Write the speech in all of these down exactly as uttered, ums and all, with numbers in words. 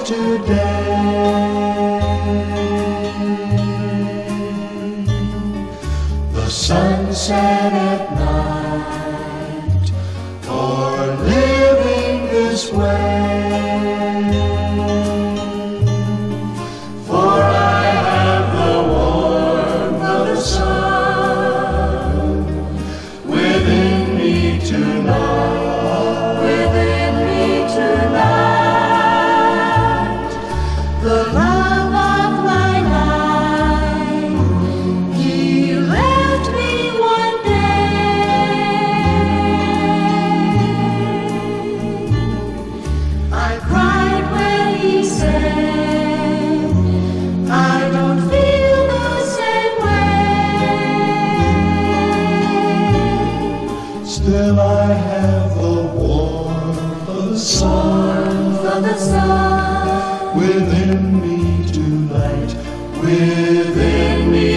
today. The sunset at night, for living this way. For I have the warmth of the sun within me tonight, within me tonight. The love of my life, he left me one day. I cried when he said, I don't feel the same way. Still I have the warmth of the sun, of the sun within me tonight, within me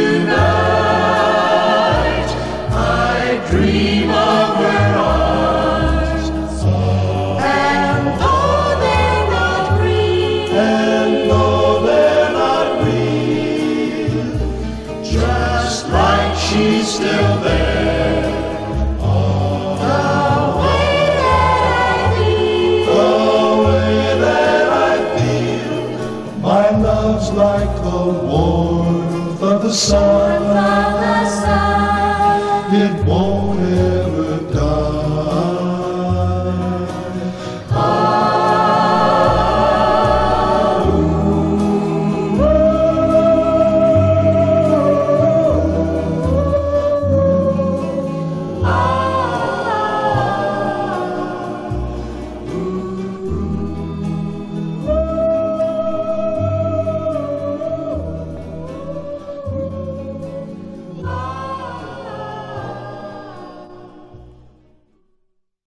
tonight. I dream of her arms, and though they're not real, and though they're not real, just like she's still there. The way that I feel, the way that I feel, my love's like the warmth of the sun.